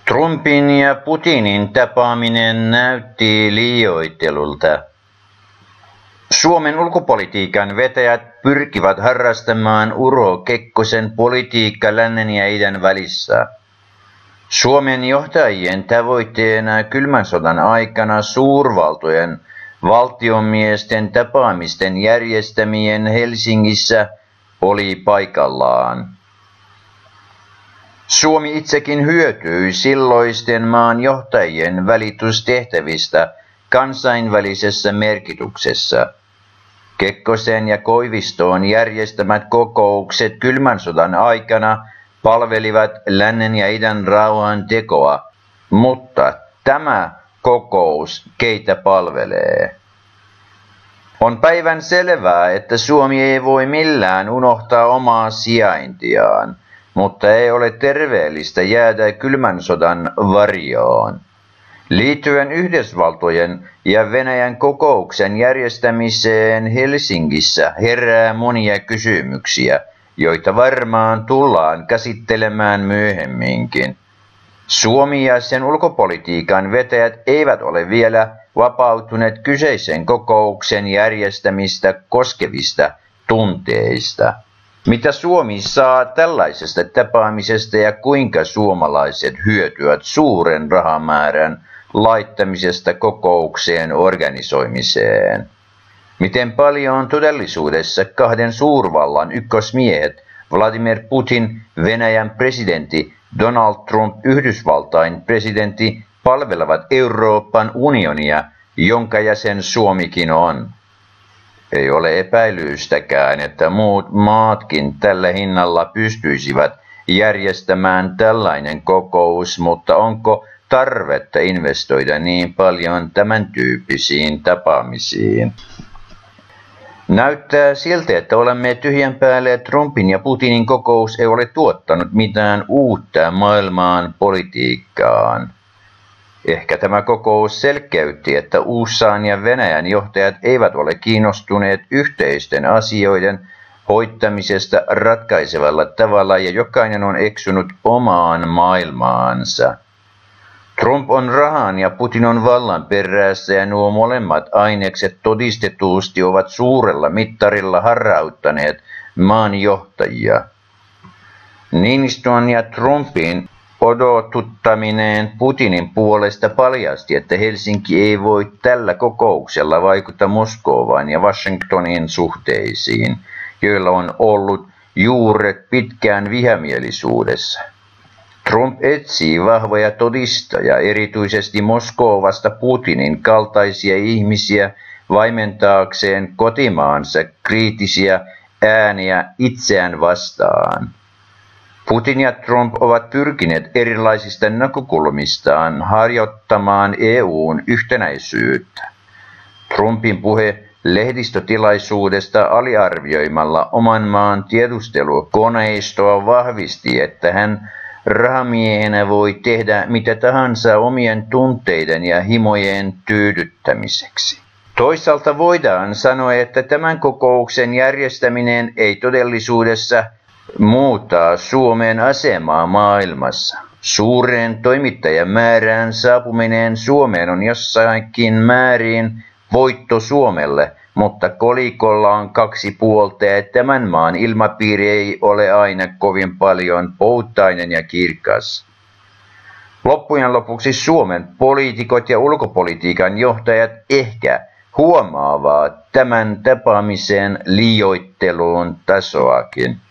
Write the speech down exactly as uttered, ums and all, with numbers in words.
Trumpin ja Putinin tapaaminen näytti liioittelulta. Suomen ulkopolitiikan vetäjät pyrkivät harrastamaan Urho Kekkosen politiikka lännen ja idän välissä. Suomen johtajien tavoitteena kylmän sodan aikana suurvaltojen valtiomiesten tapaamisten järjestämien Helsingissä oli paikallaan. Suomi itsekin hyötyi silloisten maan johtajien välitystehtävistä kansainvälisessä merkityksessä. Kekkosen ja Koiviston järjestämät kokoukset kylmän sodan aikana palvelivat lännen ja idän rauhan tekoa, mutta tämä kokous keitä palvelee? On päivän selvää, että Suomi ei voi millään unohtaa omaa sijaintiaan, mutta ei ole terveellistä jäädä kylmän sodan varjoon. Liittyen Yhdysvaltojen ja Venäjän kokouksen järjestämiseen Helsingissä herää monia kysymyksiä, joita varmaan tullaan käsittelemään myöhemminkin. Suomi ja sen ulkopolitiikan vetäjät eivät ole vielä vapautuneet kyseisen kokouksen järjestämistä koskevista tunteista. Mitä Suomi saa tällaisesta tapaamisesta ja kuinka suomalaiset hyötyvät suuren rahamäärän laittamisesta kokoukseen organisoimiseen? Miten paljon todellisuudessa kahden suurvallan ykkösmiehet Vladimir Putin, Venäjän presidentti, Donald Trump, Yhdysvaltain presidentti palvelevat Euroopan unionia, jonka jäsen Suomikin on? Ei ole epäilystäkään, että muut maatkin tällä hinnalla pystyisivät järjestämään tällainen kokous, mutta onko tarvetta investoida niin paljon tämän tyyppisiin tapaamisiin? Näyttää siltä, että olemme tyhjän päälle. Trumpin ja Putinin kokous ei ole tuottanut mitään uutta maailmaan politiikkaan. Ehkä tämä kokous selkeytti, että U S A:n ja Venäjän johtajat eivät ole kiinnostuneet yhteisten asioiden hoitamisesta ratkaisevalla tavalla ja jokainen on eksynyt omaan maailmaansa. Trump on rahan ja Putin on vallan perässä ja nuo molemmat ainekset todistetusti ovat suurella mittarilla harhauttaneet maan johtajia. Niinistön ja Trumpin odotuttaminen Putinin puolesta paljasti, että Helsinki ei voi tällä kokouksella vaikuttaa Moskovaan ja Washingtonin suhteisiin, joilla on ollut juuret pitkään vihamielisuudessa. Trump etsii vahvoja todistajia, erityisesti Moskovasta Putinin kaltaisia ihmisiä vaimentaakseen kotimaansa kriittisiä ääniä itseään vastaan. Putin ja Trump ovat pyrkineet erilaisista näkökulmistaan harjoittamaan E U:n yhtenäisyyttä. Trumpin puhe lehdistötilaisuudesta aliarvioimalla oman maan tiedustelukoneistoa vahvisti, että hän rahamiehenä voi tehdä mitä tahansa omien tunteiden ja himojen tyydyttämiseksi. Toisaalta voidaan sanoa, että tämän kokouksen järjestäminen ei todellisuudessa muuttaa Suomen asemaa maailmassa. Suuren toimittajamäärän saapuminen Suomeen on jossakin määrin voitto Suomelle, mutta kolikolla on kaksi puolta ja tämän maan ilmapiiri ei ole aina kovin paljon pouttainen ja kirkas. Loppujen lopuksi Suomen poliitikot ja ulkopolitiikan johtajat ehkä huomaavat tämän tapaamisen liioittelun tasoakin.